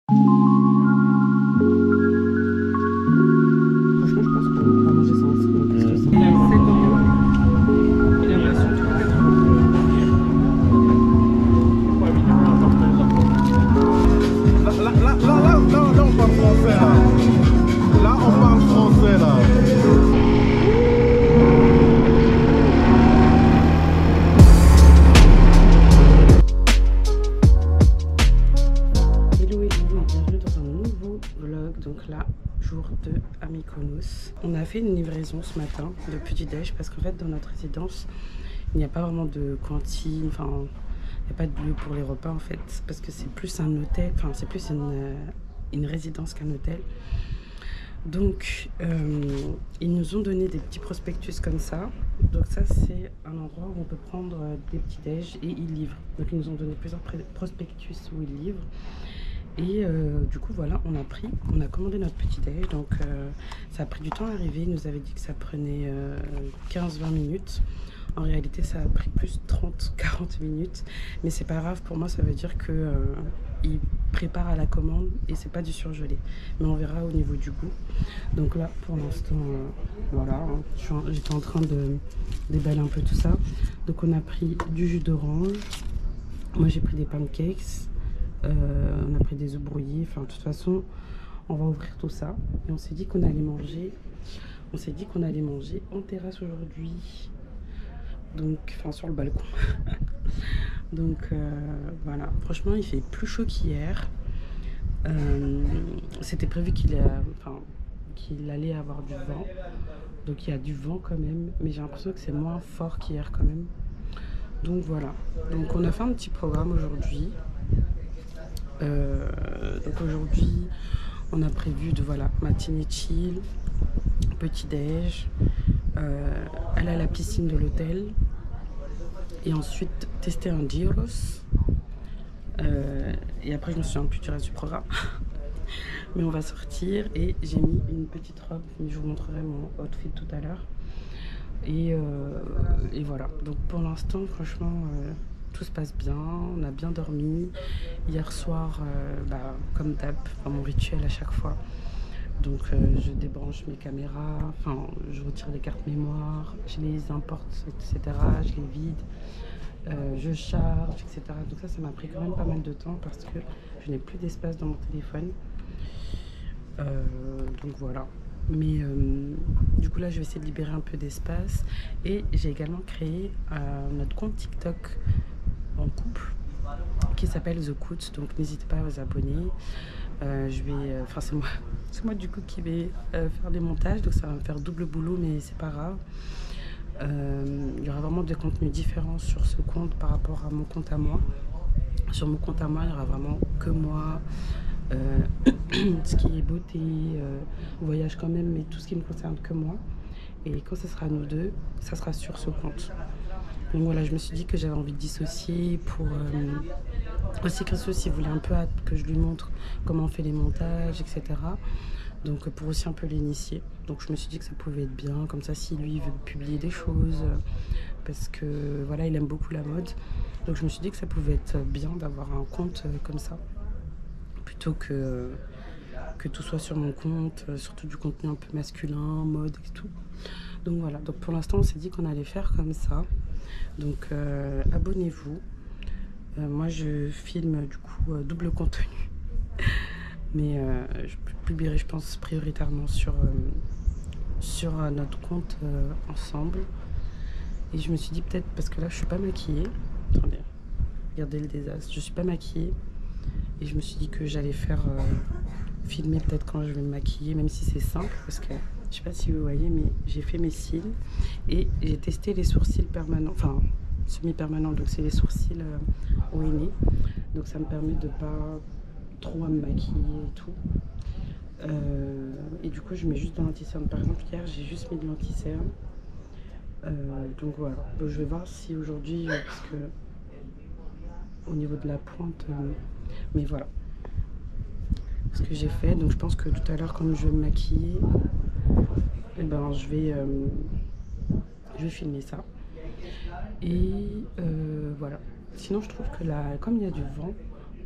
Franchement, je pense qu'on va manger ça ensemble. Parce que ça... Il a 7 euros. Il a l'impression de 3,80 Là, on parle français là. Là, on parle français là. Hello, hello et bienvenue dans un nouveau vlog. Donc là, jour 2 à Mykonos. On a fait une livraison ce matin de petit déj parce qu'en fait dans notre résidence il n'y a pas vraiment de cantine, enfin il n'y a pas de lieu pour les repas en fait parce que c'est plus un hôtel, enfin c'est plus une résidence qu'un hôtel. Donc ils nous ont donné des petits prospectus comme ça. Donc ça c'est un endroit où on peut prendre des petits déj et ils livrent. Donc ils nous ont donné plusieurs prospectus où ils livrent. Et du coup voilà, on a commandé notre petit déj. Donc ça a pris du temps à arriver. Ils nous avaient dit que ça prenait 15-20 minutes. En réalité ça a pris plus 30-40 minutes. Mais c'est pas grave, pour moi ça veut dire que ils préparent à la commande et c'est pas du surgelé. Mais on verra au niveau du goût. Donc là pour l'instant voilà, hein, j'étais en train de déballer un peu tout ça. Donc on a pris du jus d'orange. Moi j'ai pris des pancakes. On a pris des œufs brouillés. Enfin de toute façon on va ouvrir tout ça. Et on s'est dit qu'on allait manger. On s'est dit qu'on allait manger en terrasse aujourd'hui. Donc, enfin sur le balcon. Donc voilà, franchement il fait plus chaud qu'hier. C'était prévu qu'il allait avoir du vent. Donc il y a du vent quand même, mais j'ai l'impression que c'est moins fort qu'hier quand même. Donc voilà, donc on a fait un petit programme aujourd'hui. Donc aujourd'hui on a prévu de matinée chill, petit déj, aller à la piscine de l'hôtel et ensuite tester un gyros. Et après je me suis un peu du reste du programme. Mais on va sortir et j'ai mis une petite robe, mais je vous montrerai mon outfit tout à l'heure. Et voilà, donc pour l'instant franchement tout se passe bien, on a bien dormi. Hier soir, comme d'hab, mon rituel à chaque fois. Donc je débranche mes caméras, enfin je retire les cartes mémoire, je les importe, etc. Je les vide, je charge, etc. Donc ça m'a pris quand même pas mal de temps parce que je n'ai plus d'espace dans mon téléphone. Donc voilà. Mais du coup là je vais essayer de libérer un peu d'espace. Et j'ai également créé notre compte TikTok en couple qui s'appelle The Coot. Donc n'hésitez pas à vous abonner. C'est moi du coup qui vais faire les montages. Donc ça va me faire double boulot, mais c'est pas grave. Il y aura vraiment des contenus différents sur ce compte par rapport à mon compte à moi. Sur mon compte à moi, il y aura vraiment que moi. Ce qui est beauté, voyage quand même, mais tout ce qui me concerne que moi. Et quand ce sera nous deux, ça sera sur ce compte. Donc voilà, je me suis dit que j'avais envie de dissocier pour aussi Christophe s'il voulait un peu que je lui montre comment on fait les montages, etc. Donc pour aussi un peu l'initier. Donc je me suis dit que ça pouvait être bien, comme ça si lui veut publier des choses, parce que voilà, il aime beaucoup la mode. Donc je me suis dit que ça pouvait être bien d'avoir un compte comme ça, plutôt que tout soit sur mon compte, surtout du contenu un peu masculin, mode et tout. Donc voilà, donc pour l'instant on s'est dit qu'on allait faire comme ça. Donc abonnez-vous. Moi je filme du coup double contenu. Mais je publierai je pense prioritairement sur notre compte ensemble. Et je me suis dit peut-être, parce que là je suis pas maquillée. Attendez, regardez le désastre, je suis pas maquillée. Et je me suis dit que j'allais faire filmer peut-être quand je vais me maquiller, même si c'est simple, parce que je sais pas si vous voyez, mais j'ai fait mes cils et j'ai testé les sourcils permanents, enfin semi-permanents, donc c'est les sourcils au henné. Donc ça me permet de pas trop à me maquiller et tout. Et du coup je mets juste de l'anti-cerne. Par exemple hier j'ai juste mis de l'anti-cerne. Donc voilà, donc, je vais voir si aujourd'hui, parce que au niveau de la pointe, mais voilà ce que j'ai fait. Donc je pense que tout à l'heure quand je vais me maquiller, et ben je vais filmer ça. Et voilà, sinon je trouve que là, comme il y a du vent,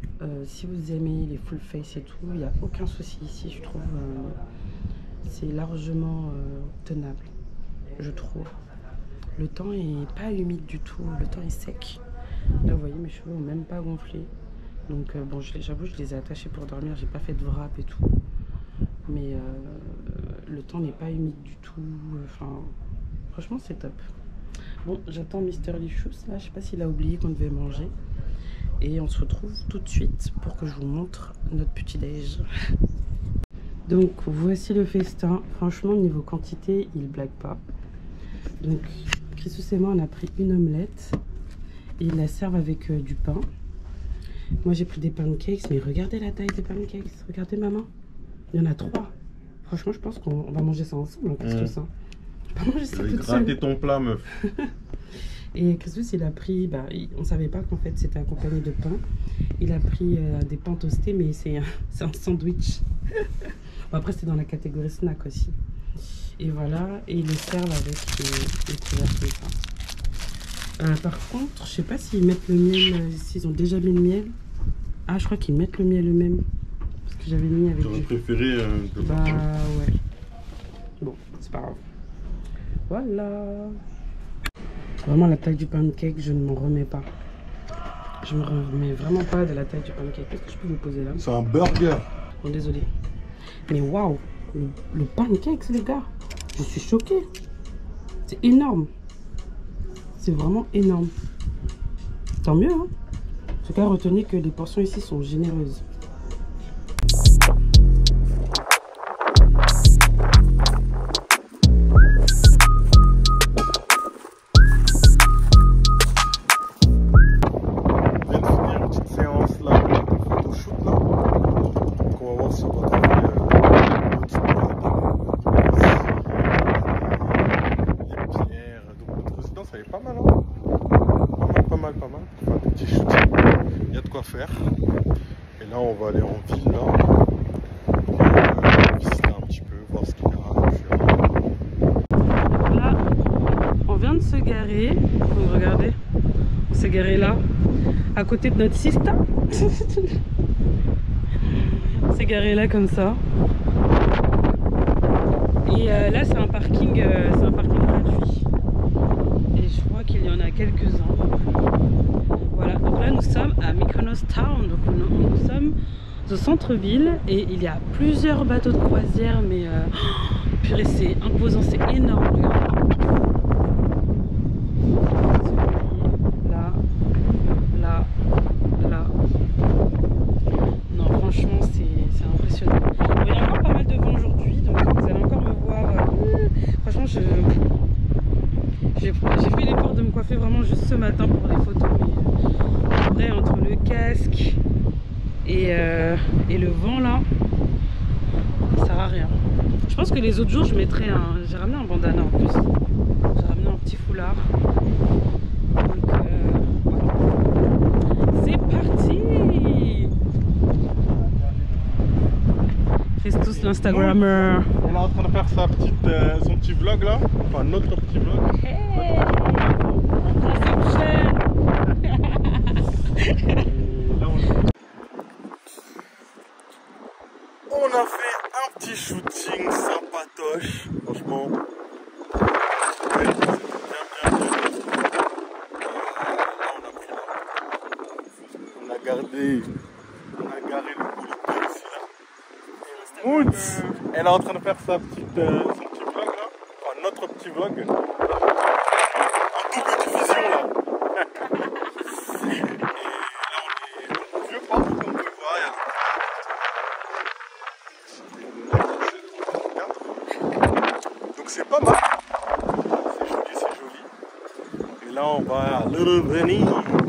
Si vous aimez les full face et tout, il n'y a aucun souci ici, je trouve. C'est largement tenable, je trouve. Le temps est pas humide du tout, le temps est sec. Là, vous voyez, mes cheveux n'ont même pas gonflé. Donc, bon, j'avoue, je les ai attachés pour dormir, j'ai pas fait de wrap et tout. Mais le temps n'est pas humide du tout. Enfin, franchement, c'est top. Bon, j'attends Mr. Lifchous, là, je sais pas s'il a oublié qu'on devait manger. Et on se retrouve tout de suite pour que je vous montre notre petit-déj. Donc, voici le festin. Franchement, niveau quantité, il blague pas. Donc, Christos et moi, on a pris une omelette. Et ils la servent avec du pain. Moi, j'ai pris des pancakes. Mais regardez la taille des pancakes. Regardez, maman. Il y en a 3. Franchement, je pense qu'on va manger ça ensemble, hein, Christos. Hein. Je vais pas manger ça toute seule. Gratter ton plat, meuf. Et Christos, il a pris... Bah, on savait pas qu'en fait, c'était accompagné de pain. Il a pris des pains toastés, mais c'est un sandwich. Bon, après, c'est dans la catégorie snack aussi. Et voilà, et ils les servent avec les couverts comme ça. Par contre, je sais pas s'ils mettent le miel, s'ils ont déjà mis le miel. Ah, je crois qu'ils mettent le miel eux-mêmes. Parce que j'avais mis avec... J'aurais préféré de Bah ouais. Bon, c'est pas grave. Voilà. Vraiment, la taille du pancake, je ne m'en remets pas. Je me remets vraiment pas de la taille du pancake. Qu'est-ce que je peux vous poser là? C'est un burger. Bon, désolé. Mais waouh, le pancake, les gars. Je suis choquée. C'est énorme. C'est vraiment énorme. Tant mieux, hein. En tout cas, retenez que les portions ici sont généreuses. Faire. Et là, on va aller en ville, là, visiter un petit peu, voir ce qu'il y a. Là, on vient de se garer. Donc, regardez, on s'est garé là, à côté de notre sista. On s'est garé là comme ça. Et là, c'est un parking gratuit. Et je crois qu'il y en a quelques-uns. Voilà, donc là nous sommes à Mykonos Town, donc nous sommes au centre-ville et il y a plusieurs bateaux de croisière, mais purée, c'est imposant, c'est énorme. Regardez. Là, là, là. Non, franchement, c'est impressionnant. Bon, il y a encore pas mal de vent aujourd'hui, donc vous allez encore me voir. Franchement, j'ai fait l'effort de me coiffer vraiment juste ce matin pour les photos, mais en vrai, entre le casque et le vent là, ça sert à rien. Je pense que les autres jours, je mettrais j'ai ramené un bandana en plus. J'ai ramené un petit foulard. Donc voilà. C'est parti. Christos l'Instagrammeur. On est en train de faire son petit vlog là, enfin notre petit vlog. Hey, on a fait un petit shooting sympatoche, franchement. Ouais, on a garé le boulot ici là. Moods, elle est en train de faire son petit vlog là, enfin notre petit vlog. En double diffusion là. Et là on est vieux partout comme vous pouvez voir. Donc c'est pas mal. C'est joli. Et là on va à Little Venise.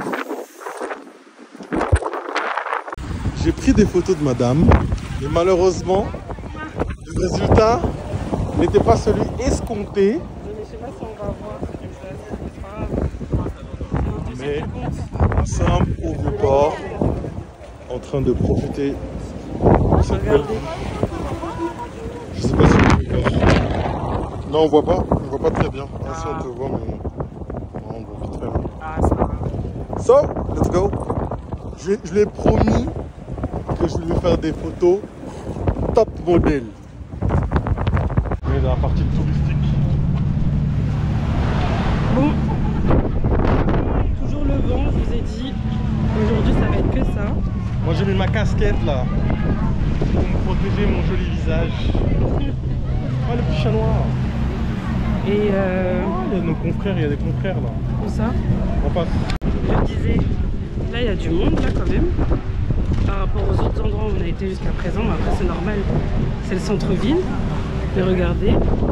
J'ai pris des photos de madame, mais malheureusement, le résultat n'était pas celui escompté. Je sais pas si on va voir, c'est pas grave. Mais nous sommes au Vieux-Port, en train de profiter de cette belle vue. Je sais pas si on peut voir. Non, on voit pas très bien. Ah, si on te voit, mais on voit vite fait. Ah, ça va. So, let's go. Je lui ai promis que je vais lui faire des photos top modèle. On est dans la partie touristique. Bon, toujours le vent, je vous ai dit. Aujourd'hui, ça va être que ça. Moi, j'ai mis ma casquette là pour me protéger mon joli visage. Oh, le petit chat noir. Et Il y a nos confrères, il y a des confrères là. tout ça. On passe. Je disais, là, il y a du monde, là, quand même. Par rapport aux autres endroits où on a été jusqu'à présent. Mais après, c'est normal. C'est le centre-ville. Mais regardez.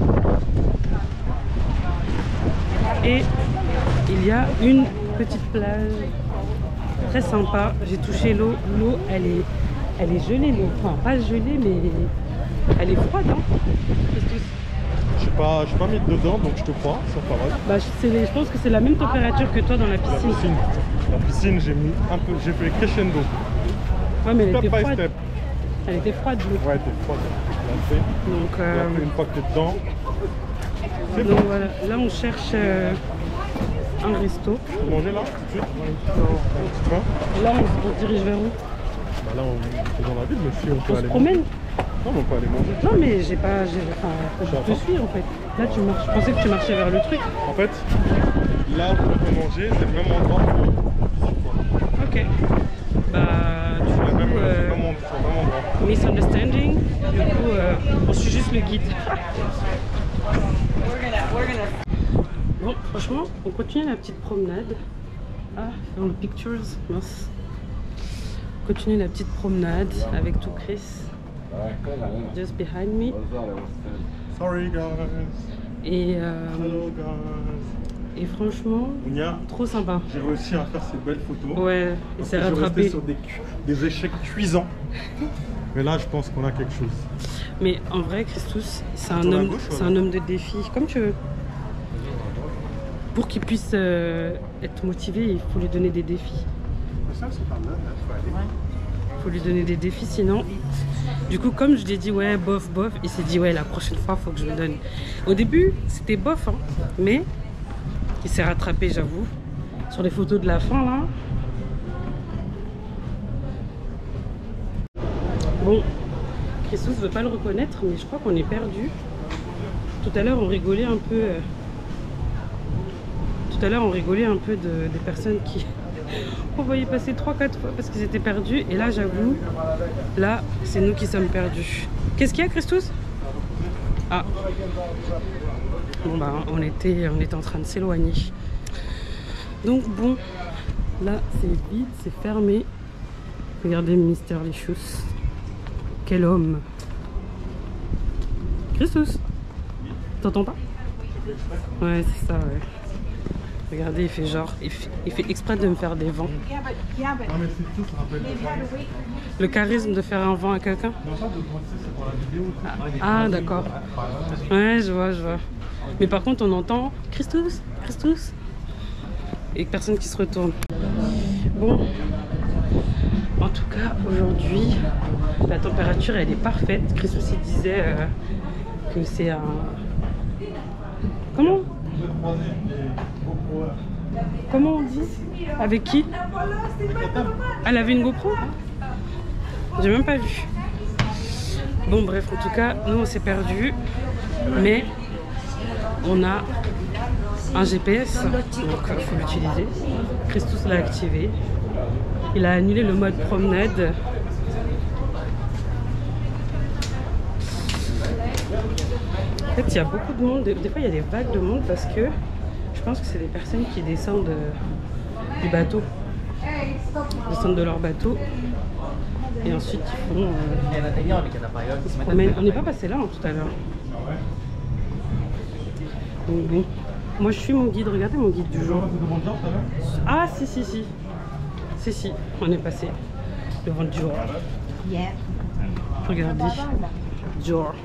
Et il y a une petite plage très sympa. J'ai touché l'eau. L'eau, elle est gelée. L'eau. Enfin, pas gelée, mais elle est froide. Hein. Je suis pas mis dedans, donc je te crois, sans parole. Bah, je pense que c'est la même température que toi dans la piscine. La piscine, j'ai mis un peu, j'ai fait crescendo. Ouais, mais elle Step était by froide. step. Elle était froide, l'eau. Ouais, t'es froide. Donc, Et après, une fois que t'es dedans, c'est donc bon. voilà, là on cherche un resto. Tu peux manger là, tout de suite? Tu peux? Là on se dirige vers où? Bah là, on est dans la ville, mais si on peut On se aller promène? manger. Non, mais on peut aller manger. Non mais je te suis en fait. Là tu marches, je pensais que tu marchais vers le truc. En fait, là où on peut manger, c'est le même endroit que ici, quoi. Ok. Bah du C'est le coup, même endroit. misunderstanding. Du coup, on suit juste le guide. Bon, franchement, on continue la petite promenade. Ah, dans le pictures, mince. On continue la petite promenade avec tout Chris. Just behind me. Sorry guys. Et, Hello guys. et franchement, Ounia, trop sympa. j'ai réussi à faire ces belles photos. Ouais, il Parce s'est que je restais rattrapé. sur des échecs cuisants. Mais là, je pense qu'on a quelque chose. Mais en vrai, Christus, c'est un Tourne à homme, gauche, c'est voilà. un homme de défi, comme tu veux. Pour qu'il puisse être motivé, il faut lui donner des défis. Il faut lui donner des défis, sinon... Du coup, comme je l'ai dit, ouais, bof, bof, il s'est dit, ouais, la prochaine fois, il faut que je me donne. Au début, c'était bof, hein, mais il s'est rattrapé, j'avoue. Sur les photos de la fin, là. Bon, Christus ne veut pas le reconnaître, mais je crois qu'on est perdu. Tout à l'heure, on rigolait un peu... Tout à l'heure, on rigolait un peu des personnes qui... On voyait passer 3-4 fois parce qu'ils étaient perdus. Et là, j'avoue, là, c'est nous qui sommes perdus. Qu'est-ce qu'il y a, Christus? Ah. Bon, bah, on était en train de s'éloigner. Donc, bon, là, c'est vide, c'est fermé. Regardez Mister Licious. Quel homme. Christus, t'entends pas? Ouais, c'est ça, ouais. Regardez, il fait genre, il fait exprès de me faire des vents. Ah, mais c'est tout, ça rappelle. Le charisme de faire un vent à quelqu'un? Non, ça, c'est pour la vidéo. Ah, d'accord. Ouais, je vois, je vois. Mais par contre, on entend Christus, Christus. Et personne qui se retourne. Bon, en tout cas, aujourd'hui, la température, elle est parfaite. Christus, il disait que c'est un... Comment? Comment on dit? Avec qui? Elle avait une GoPro? J'ai même pas vu. Bon bref, en tout cas, nous on s'est perdu, mais on a un GPS, donc il faut l'utiliser. Christus l'a activé. Il a annulé le mode promenade. En fait, il y a beaucoup de monde. Des fois, il y a des vagues de monde parce que je pense que c'est des personnes qui descendent du bateau. Ils descendent de leur bateau. Et ensuite, ils font... ils se promènent. On n'est pas passé là hein, tout à l'heure. Donc bon. Moi, je suis mon guide. Regardez mon guide du jour. Ah, si, si, si. Si, si. On est passé devant Dior. Regardez. Dior.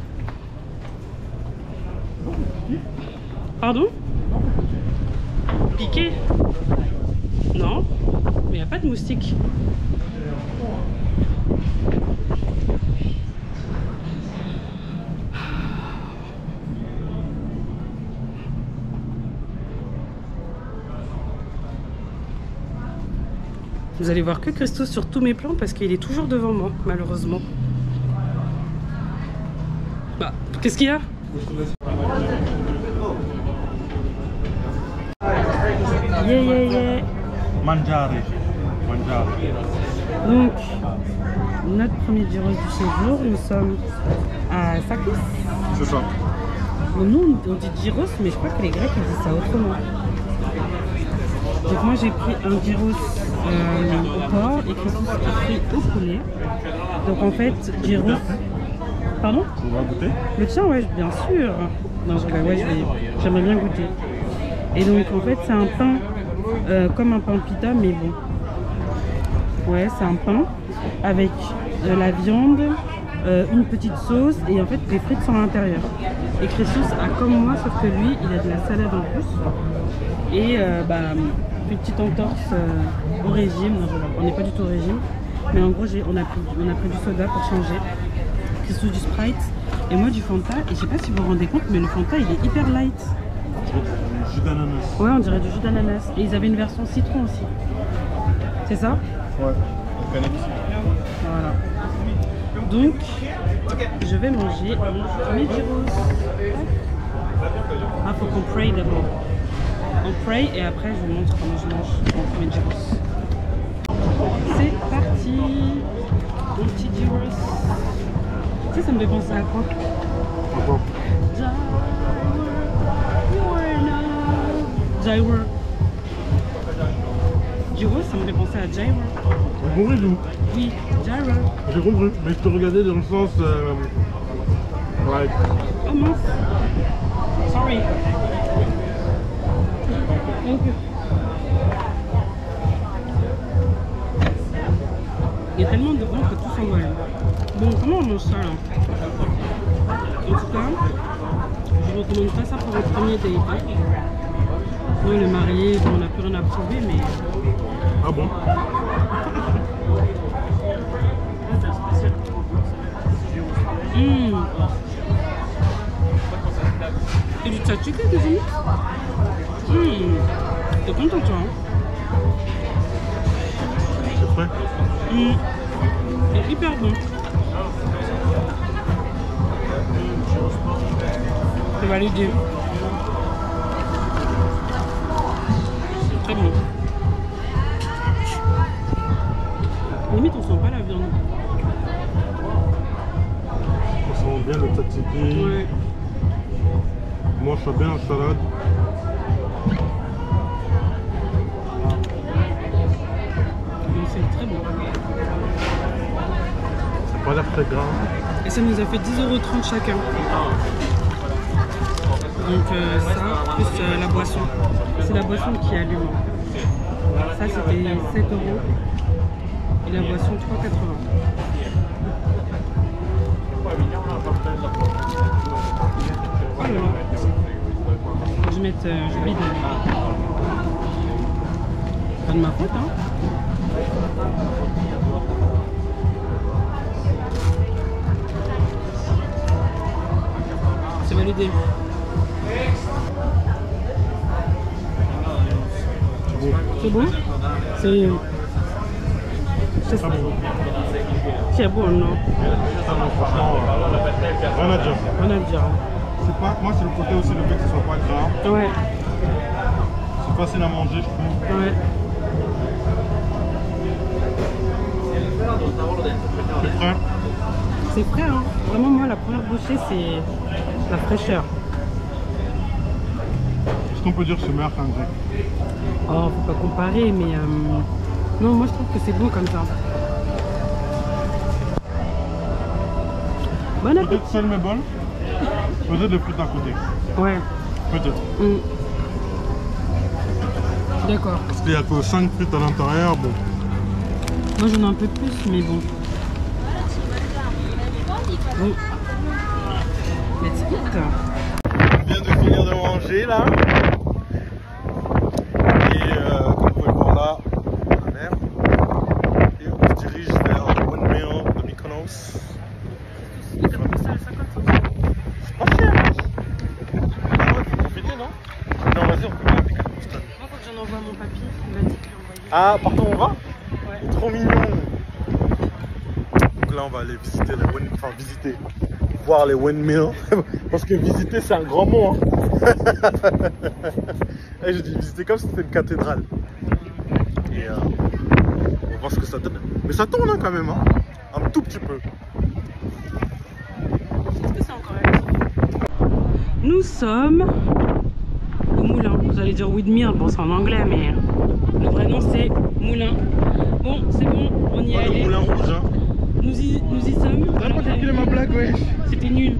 Pardon? Piqué? Non, mais il n'y a pas de moustiques. Vous allez voir que Christos sur tous mes plans parce qu'il est toujours devant moi, malheureusement. Bah, qu'est-ce qu'il y a? Yeah, yeah, yeah. Mangiare. Mangiare. Donc, notre premier gyros du séjour, nous sommes à Sakis. C'est ça. Nous, on dit gyros, mais je crois que les Grecs ils disent ça autrement. Donc moi j'ai pris un gyros au porc et Christos a pris au poulet. Donc en fait, gyros... Pardon? On va goûter? Le tien, ouais, bien sûr. Non, j'aimerais bien goûter. Et donc en fait c'est un pain comme un pain pita, mais bon. Ouais, c'est un pain avec de la viande, une petite sauce et en fait des frites sont à l'intérieur. Et Christos a comme moi, sauf que lui, il a de la salade en plus. Et une petite entorse au régime. Non, on n'est pas du tout au régime. Mais en gros, on a pris du soda pour changer. Christos du Sprite et moi du Fanta. Et je sais pas si vous vous rendez compte, mais le Fanta, il est hyper light. Du jus d'ananas. Ouais, on dirait du jus d'ananas. Et ils avaient une version citron aussi. C'est ça? Ouais. Voilà. Donc, je vais manger mes gyros. Ah, faut qu'on pray d'abord. On pray et après je vous montre comment je mange mes gyros. C'est parti. Mon petit gyros. Tu sais, ça me fait penser à quoi? Pourquoi? Gyro. Gyro, ça me fait penser à gyro. J'ai compris tout. Oui, gyro. J'ai compris, mais je te regardais dans le sens... Oh mince. Sorry. Thank you. Il y a tellement de vent que tout s'envole. Bon, comment on mange ça là? En tout cas, je recommande pas ça pour un premier date. Nous, les mariés, bon, on n'a plus rien à prouver, mais... Ah bon? Et du tzatziki, des amis? T'es content, toi, hein? C'est frais? C'est hyper bon. C'est validé. C'est très bon. Limite, on sent pas la viande. On sent bien le tzatziki. Ouais. Moi, je fais bien la salade. C'est très bon. Ça n'a pas l'air très gras. Et ça nous a fait 10,30 € chacun. Donc ça, plus la boisson. C'est la boisson qui allume. Ça c'était 7 €. Et la boisson 3,80 €. Oh là là. Je vais mettre je vide. Pas de ma faute, hein. C'est validé. C'est bon? C'est... C'est Très bon. C'est bon, non? Ça, non, franchement, rien à dire. Rien à dire. Moi, c'est le côté aussi, le fait que ce soit pas gras. Ouais. C'est facile à manger, je trouve. Ouais. C'est frais. C'est frais, hein. Vraiment, moi, la première bouchée, c'est la fraîcheur. Est-ce qu'on peut dire que c'est meilleur qu'un grec? Oh, faut pas comparer, mais... Non, moi, je trouve que c'est bon comme ça. Bon appétit. Peut-être seul mes bols. Peut-être les frites à côté. Ouais. Peut-être. D'accord. Parce qu'il n'y a que 5 frites à l'intérieur, bon. Moi, j'en ai un peu plus, mais bon. Bon. Let's eat. On vient de finir de manger, là. Et comme vous pouvez voir là, la mer. Et on se dirige vers le windmill de Mykonos. Il t'a pris ça à 50 €. C'est pas cher, hein. Ah ouais, faut profiter, non? Non, vas-y, on peut pas appliquer le postal. Moi, faut que j'en envoie mon papy. Il m'a dit qu'il envoyait. Ah, pardon, on va? Ouais. trop mignon. Donc là, on va aller visiter les windmills, enfin visiter, voir les windmills. Parce que visiter, c'est un grand mot. Hein. Et je dis visiter comme si c'était une cathédrale. Et on va voir ce que ça donne. Mais ça tourne hein, quand même, hein. Un tout petit peu. Est-ce que c'est encore actif? Nous sommes au moulin. Vous allez dire windmill, bon c'est en anglais, mais le vrai nom c'est moulin. Bon, c'est bon, on y est allé. Le moulin rouge, hein. Nous y sommes. T'as pas calculé ma blague, ouais. C'était nul.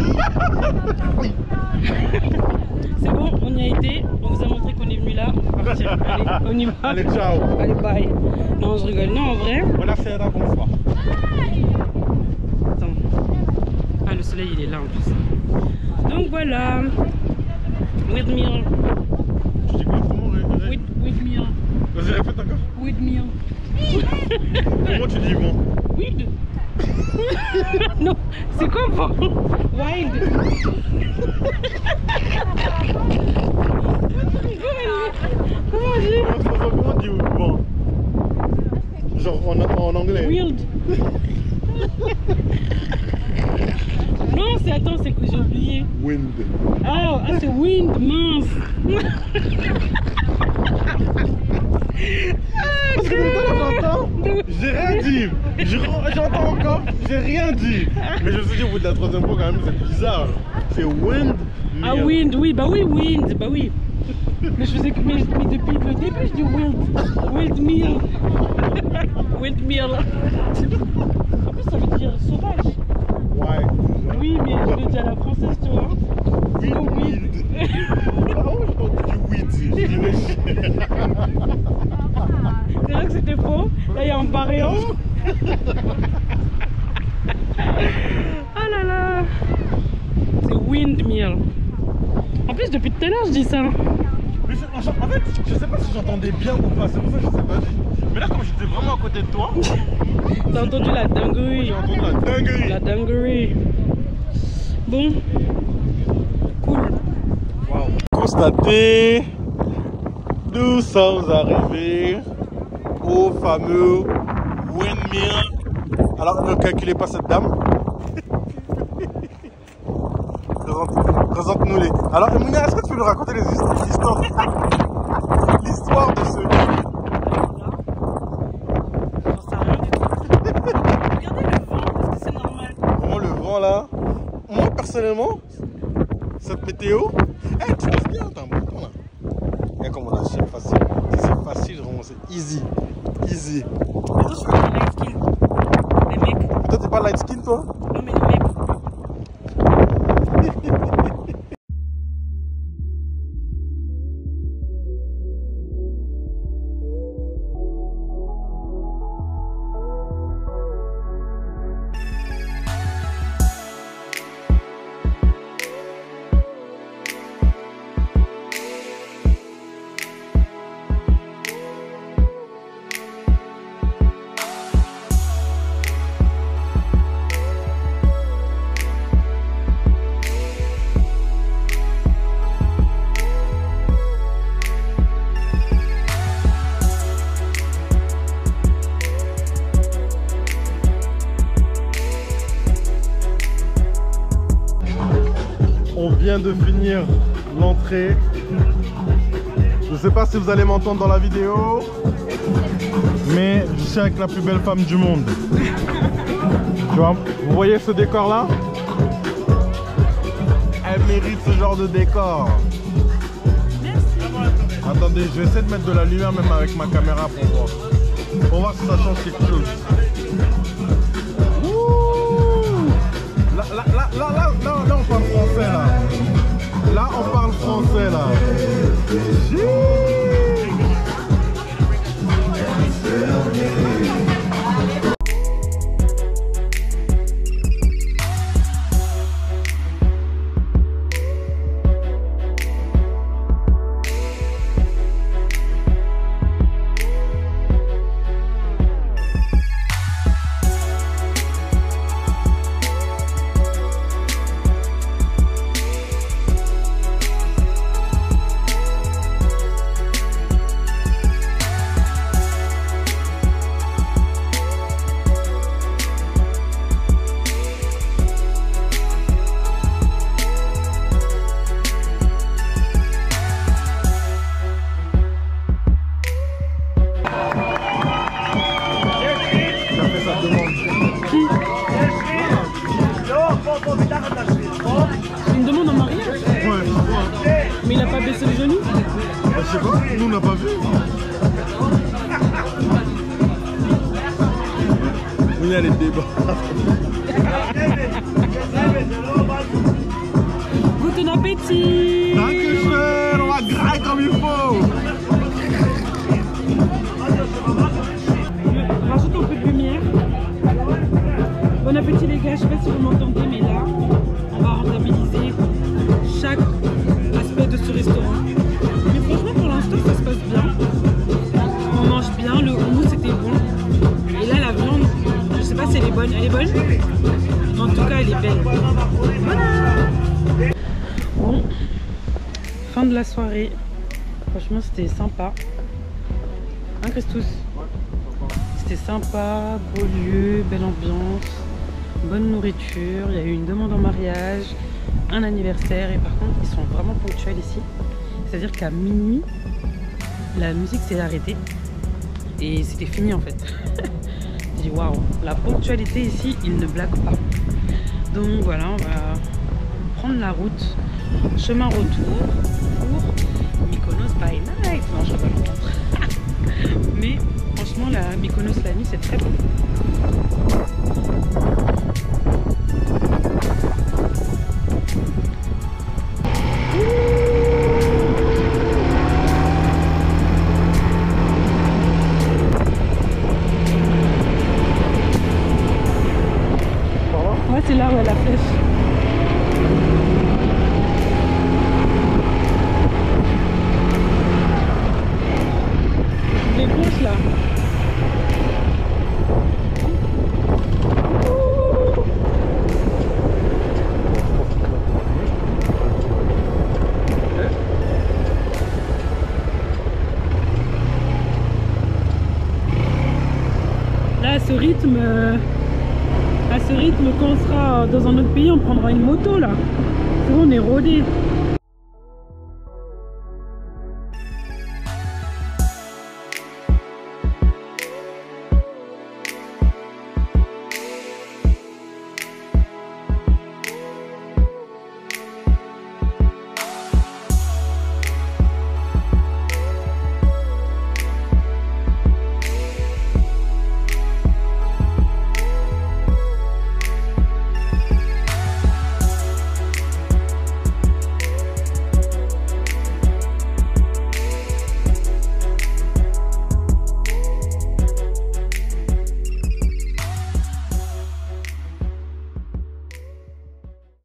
C'est bon, on y a été. On vous a montré qu'on est venu là. On va partir. Allez, on y va. Allez, ciao. Allez, bye. Non, je rigole. Non, en vrai. Buonasera, bonsoir. Attends. Ah, le soleil, il est là en plus. Donc voilà. Windmill. Tu dis quoi? Comment Windmill. Vas-y, répète encore. Windmill. Comment tu dis bon? Wind. Non, c'est quoi bon? Wild. Comment on dit? Comment on dit bon? Genre en anglais. Wild. Non, c'est attends, c'est que j'ai oublié. Wind. Ah, c'est wind, mince. Parce que j'entends, j'ai rien dit. J'entends encore, j'ai rien dit. Mais je me suis dit au bout de la troisième fois quand même, c'est bizarre. C'est wind. Ah, wind, oui, bah oui, wind, bah oui. Mais je faisais que, mais depuis le début, je dis wind. Windmill. Windmill. En plus, ça veut dire sauvage. Ouais. Oui, mais je le dis à la française, tu vois. Wind. Ah ouais, je pense du weed. C'est vrai que c'était faux. Là, il y a un variant. Ah là là. C'est windmill. En plus, depuis tout à l'heure, je dis ça. Mais en fait, je sais pas si j'entendais bien ou pas. C'est pour ça que je sais pas. Mais là, comme j'étais vraiment à côté de toi, t'as entendu la dinguerie. J'ai entendu la dinguerie. La dinguerie. Bon. Cool. Wow. Constaté, nous sommes arrivés au fameux windmill. Alors, ne calculez pas cette dame. Présente-nous les. Alors, Mounia, est-ce que tu peux nous raconter l'histoire de ce. Là, moi personnellement, cette météo, hey, tu passes bien, t'as un bon temps là. Regarde comme on a c'est facile. C'est facile, vraiment, c'est easy. Easy. Mais toi, je suis pas light skin. Les mecs. Toi, t'es pas light skin, toi? Non, mais les mecs. On vient de finir l'entrée. Je sais pas si vous allez m'entendre dans la vidéo, mais je suis avec la plus belle femme du monde. Tu vois, vous voyez ce décor là? Elle mérite ce genre de décor. Attendez, je vais essayer de mettre de la lumière même avec ma caméra pour voir. Pour voir si ça change quelque chose. Là, on parle français là. Là, on parle français là. sais pas, nous on n'a pas vu. Il y a les débats. Bon appétit! Dankeschön, on va grailler comme il faut. Rajoute un peu de lumière. Bon appétit les gars, je sais pas si vous m'entendez, mais là, on va rentabiliser chaque aspect de ce restaurant. Mais franchement, pour l'instant, ça se passe bien. On mange bien, le houmous c'était bon. Et là, la viande, je sais pas si elle est bonne. Elle est bonne? En tout cas, elle est belle. Voilà. Bon, fin de la soirée. Franchement, c'était sympa. Hein, Christous? C'était sympa, beau lieu, belle ambiance, bonne nourriture. Il y a eu une demande en mariage, un anniversaire. Et par contre, ils sont vraiment ponctuels ici. C'est-à-dire qu'à minuit, la musique s'est arrêtée. Et c'était fini en fait. J'ai dit waouh, la ponctualité ici, ils ne blaguent pas. Donc voilà, on va prendre la route, chemin retour pour Mykonos by night. Non, je ne vais pas le montrer. Mais franchement, la Mykonos la nuit, c'est très beau. C'est là où elle a flèche. Les gauches là. Là, à ce rythme. À ce rythme, quand on sera dans un autre pays, on prendra une moto là. C'est bon, on est rodé.